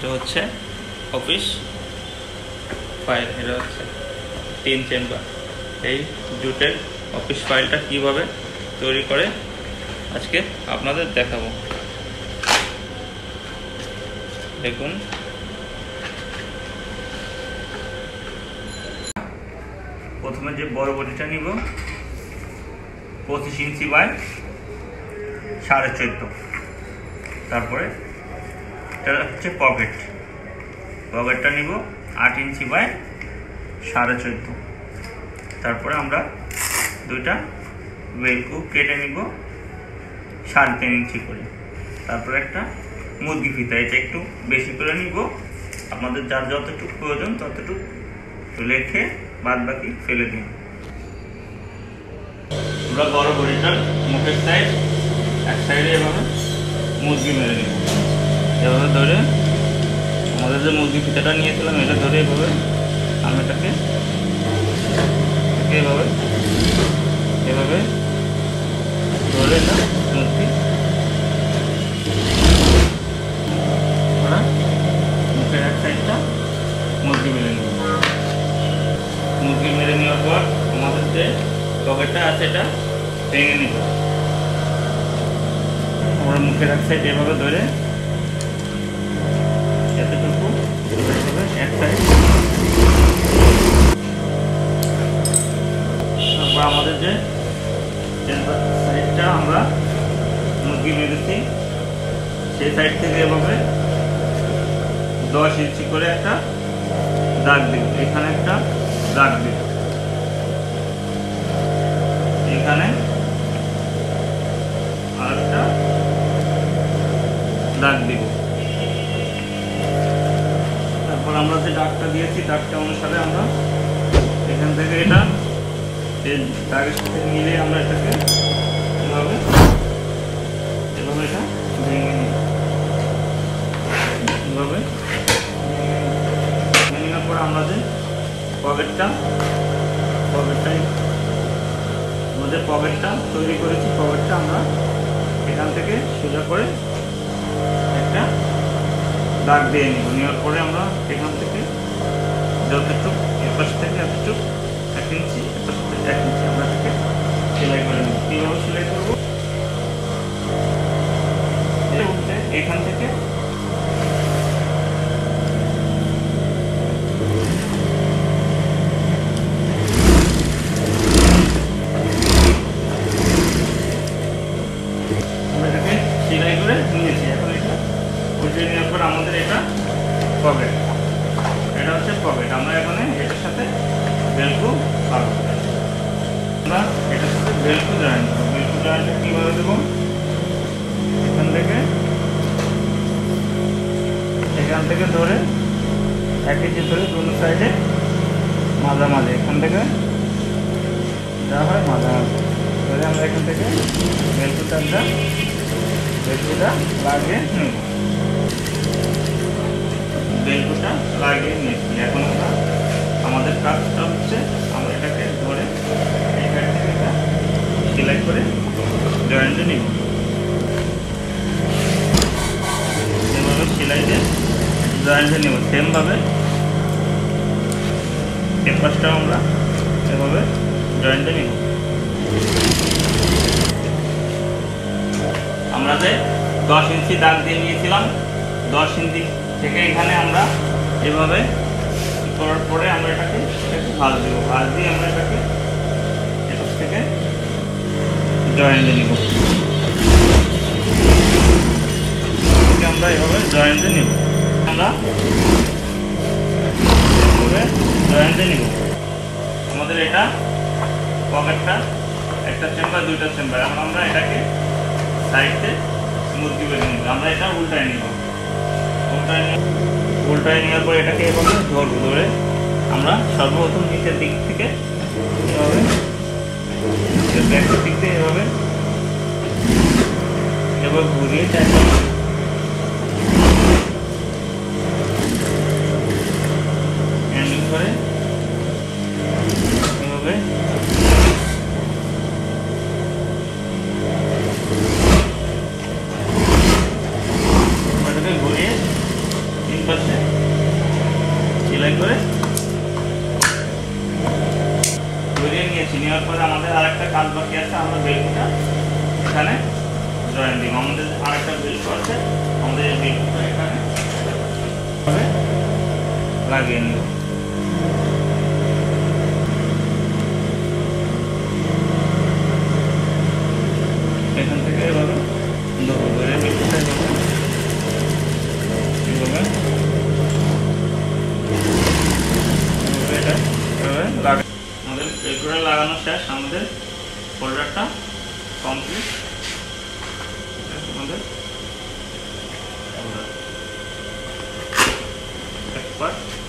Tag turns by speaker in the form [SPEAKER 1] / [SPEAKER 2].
[SPEAKER 1] এটা হচ্ছে office file, এটা হচ্ছে 3 চেম্বার। এই জুটের অফিস ফাইলটা কিভাবে তৈরি করে আজকে আপনাদের দেখাবো। দেখুন, প্রথমে যে বড় বডিটা নিব 25 ইঞ্চি বাই 14.5। তারপরে এটা হচ্ছে পকেটটা নিব 8 ইঞ্চি বাই 14.5। তারপরে আমরা দুইটা বেলকু কেটে নিব 3.5 ইঞ্চি করে। তারপরে একটা মুরগি ফিতা, এটা একটু বেশি করে নিব, আপনাদের যার যতটুকু প্রয়োজন ততটুকু রেখে বাদ বাকি ফেলে দিন। আমরা বড় বড়িটার মুখের সাইড এক সাইডে এভাবে মুরগি মেরে নিব। এভাবে ধরে আমাদের যে মুরগি ফিতাটা নিয়েছিলাম এটা ধরে এভাবে আমি এটাকে এভাবে ধরে এটা মুরগি মুখের এক সাইডটা মুরগি মেরে নিব। মুরগি মেরে নেওয়ার পর আমাদের যে পকেটটা আছে এটা ভেঙে নিব। আমরা মুখের এক সাইড এভাবে ধরে এতটুকু এক সাইড, তারপর আমাদের যে সাইডটা আমরা মুরগি মেরেছি সেই সাইড থেকে এভাবে 10 ইঞ্চি করে একটা দাগ দিব। এখানে একটা দাগ দিব, এখানে আরেকটা দাগ দিব। তারপর আমরা যে দাগটা দিয়েছি দাগটা অনুসারে আমরা এখান থেকে এটা এই দাগের সাথে মিলে আমরা এটাকে এভাবে এটা ভেঙে নিই। এভাবে ভেঙে নেওয়ার পর আমরা যে পকেটটা তৈরি করেছি, পকেটটা আমরা এখান থেকে সোজা করে একটা দাগ দিয়ে নিব। নেওয়ার পরে আমরা এখান থেকে যতটুক এপাশ থেকে এতটুক 1 ইঞ্চি, এপাশ থেকে 1 ইঞ্চি আমরা এটাকে সেলাই করে নেব। কীভাবে সেলাই করবো, এখান থেকে সেলাই করে নিয়েছি। এখন এটা উঠিয়ে নেওয়ার পর আমাদের এটা পকেট, এটা হচ্ছে পকেট। আমরা এখানে এটার সাথে বেলকু লাগাবো। আমরা এটার সাথে বেলকু জয়েন করবো। বেলকু জয়েনটা কীভাবে দেবো, এখান থেকে ধরে 1 ইঞ্চি ধরে দুটো সাইডে মাঝামাঝি, এখান থেকে যা হয় মাঝামাঝি ধরে আমরা এখান থেকে বেলকুটা লাগিয়ে নেব। বেলকুটা লাগিয়ে নিয়েছি। এখন আমরা আমাদের কাজটা হচ্ছে আমরা এটাকে ধরে এই সাইড থেকে এটা সেলাই করে জয়েন্টে নিব। এভাবে সেলাই দিয়ে জয়েন্টে নেব। সেমভাবে এই পাশটাও আমরা এভাবে জয়েন্টে নিব। আমরা যে 10 ইঞ্চি দাগ দিয়ে নিয়েছিলাম, 10 ইঞ্চি থেকে এখানে আমরা এভাবে করার পরে আমরা এটাকে ভাঁজ দেবো। ভাঁজ দিয়ে আমরা এটাকে এপাশ থেকে জয়েন্টে নিব। আমরা এভাবে জয়েন্টে নিব। আমরা জয়েন্টে নিব। আমাদের এটা পকেটটা একটা চেম্বার, দুইটা চেম্বার। এখন আমরা এটাকে সাইডে মুরগি বেঁধে নিব। আমরা এটা উল্টায় নিব। উল্টায় নেওয়ার পর এটাকে এভাবে ধরবো। ধরে আমরা সর্বপ্রথম নিচের দিক থেকে এভাবে ব্যাকের দিক থেকে এভাবে ঘুরিয়ে চাইতে হ্যান্ডেল করে এভাবে ঘুরিয়ে 3 পাশ করে ধরিয়ে নিয়েছি। নেওয়ার পরে আমাদের আরেকটা কাজ বাকি আছে, আমরা বেল্টটা এখানে জয়েন দিব। আমাদের আরেকটা বেল্ট আছে, আমাদের এই বেল্টটা এখানে লাগিয়ে নিব। এখান থেকে এভাবে ধরে বেল্টটা এভাবে আমাদের বেল্টটা লাগানো শেষ। আমাদের ফোল্ডারটা কমপ্লিট। আমাদের একবার